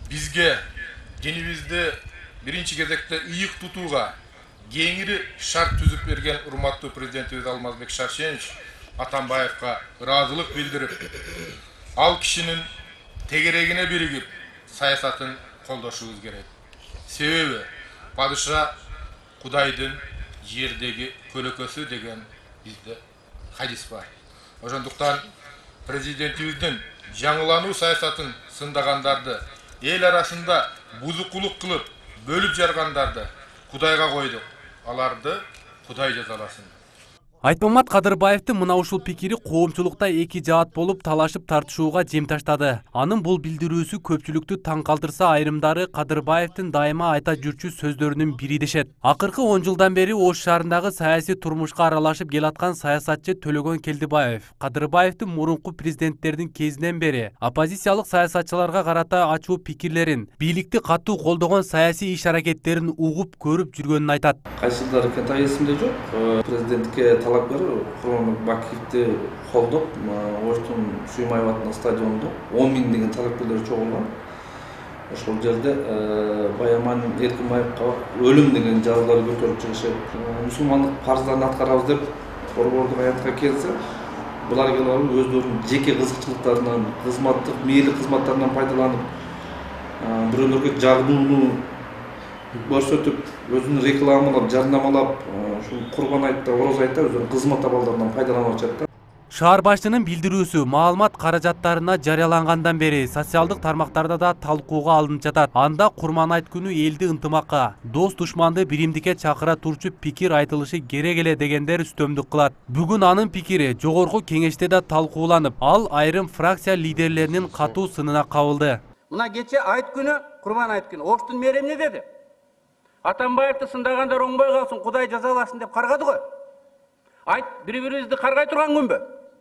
Bizge genibizde birinci кезекте ыйык тутууга кеңири шарт түзүп берген урматтуу президентибиз Алмазбек Шаршенович Атамбаевга ыраазылык билдирип, ал кишинин тегерегине биригип саясатын колдошубуз керек. Себеби падыша Кудайдын жердеги көлөкөсү деген бизде хадис бар. Ошондуктан президентибиздин жаңылануу саясатын сындагандарды, эл арасында бузукулук кылып, бөлүп жаргандарды Кудайга койдук. Аларды Кудай жазаласын. Айтмамат Кадырбаевдин мына ушул пикири коомчулукта эки жаат болуп талашып тартышууга жем таштады. Анын бул билдирүүсү көпчүлүктү таң калтырса, айрымдары Кадырбаевдин дайыма айта жүрчү сөздөрүнүн бири дешет. Акыркы 10 жылдан бери Ош шаарындагы саясий турмушка аралашып келаткан саясатчы Төлөгөн Келдибаев Кадырбаевдин мурунку президенттердин кезинен бери оппозициялык саясатчыларга карата ачуу пикирлерин, бийликти катуу колдогон саясий иш-аракеттерин угуп көрүп жүргөнүн айтат. Кайсылдары ката эсимде жок. Президентке талапкер Курманбек Бакиевди колдоп, Оштун Сүймаев атындагы стадиондо 10 000 деген талапкерлер чогулган. Ошол жерде Баяман Эркинбаевга өлүм деген жазуулар көтөрүп чыгышып, мусулмандык парыздарын аткарабыз деп борбордук аянтка келсе, булар келип өздөрүнүн жеке кызыкчылыктарынан, кызматтык мээли кызматтарынан пайдаланып, бирөөлөргө жагдууну көрсөтүп, өзүн рекламалап, жарнамалап, ушул Курбан айтта, Ороз айтта өзүнүн кызмат абалдарынан пайдаланып атышат. Шаар башчынын билдирүүсү маалымат каражаттарына жарыялангандан бери социалдык тармактарда да талкууга алынып жатат. Анда Курман айт күнү элди ынтымакка, дос душманды биримдикке чакыра турчу пикир айтылышы керек эле дегендер үстөмдүк кылат. Бүгүн анын пикири жогорку кеңеште да талкууланып, ал айрым фракция лидерлеринин катуу сынына кабылды. Мына кече айт күнү, Курман айт күнү, Оштун мэри эмне деди? Атамбаевди сындагандар оңбой калсын, Кудай жазаласын деп каргады го. Айт бири-бирибизди каргай турган күнбү?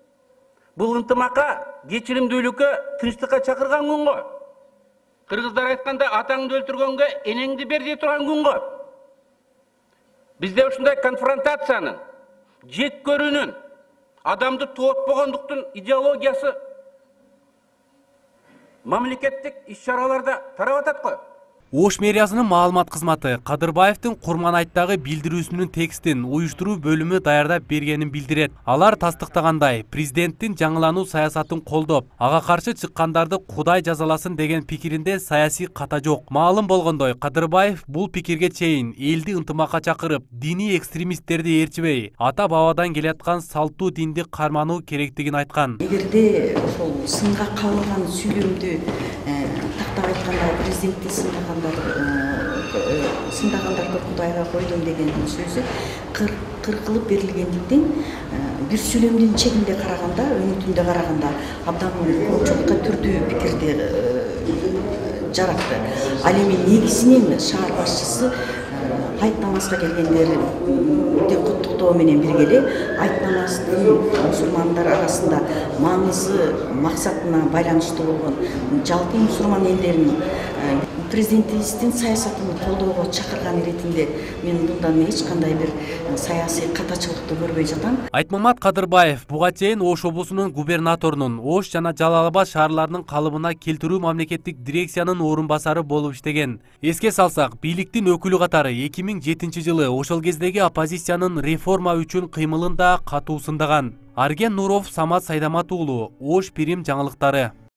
Бул ынтымакка, кечиримдүүлүккө, тынчтыкка чакырган күн го. Кыргыздар айтканда атаңды өлтүргөнгө энеңди бер дей турган күн го. Бизде ушундай конфронтациянын, жек көрүүнүн, адамды тоотпогондуктун идеологиясы мамлекеттик иш-чараларда тарап атат го. Ош мэриясынын маалымат кызматы Кадырбаевдин Курман айттагы билдирүүсүнүн текстин уюштуруу бөлүмү даярдап бергенин билдирет. Алар тастыктагандай, президенттин жаңылануу саясатын колдоп, ага каршы чыккандарды Кудай жазаласын деген пикиринде саясий ката жок. Маалым болгондой, Кадырбаев бул пикирге чейин элди ынтымакка чакырып, диний экстремисттерди ээрчибей, ата бабадан келаткан салттуу динди кармануу керектигин айткан. Эгерде ошол сынга кабылган сүйлөмдү тактап айтканда президентти сындагандарды Кудайга койдум деген сөзү кыркылып берилгендиктен бир сүйлөмдүн чегинде караганда, өнүтүндө караганда абдан коомчулукка түрдүү пикирди жаратты. Ал эми негизинен шаар башчысы айт намазга келгендерди куттуктоо менен бирге эле айт намаздын мусулмандар арасында маңызы максатына байланыштуу болгон жалпы мусулман элдеринин президентибиздин саясатын колдоого чакырган иретинде мен мындан эч кандай бир саясий катачылыкты көрбөй жатам. Айтмамат Кадырбаев буга чейин Ош облусунун губернаторунун Ош жана Жалал Абад шаарларынын калыбына келтирүү мамлекеттик дирекциянын орун басары болуп иштеген. Эске салсак, бийликтин өкүлү катары 2007 жылы ошол кездеги оппозициянын реформа үчүн кыймылын да катуу сындаган. Арген Нуров, Самат Сайдамат уулу, Ош Пирим жаңылыктары.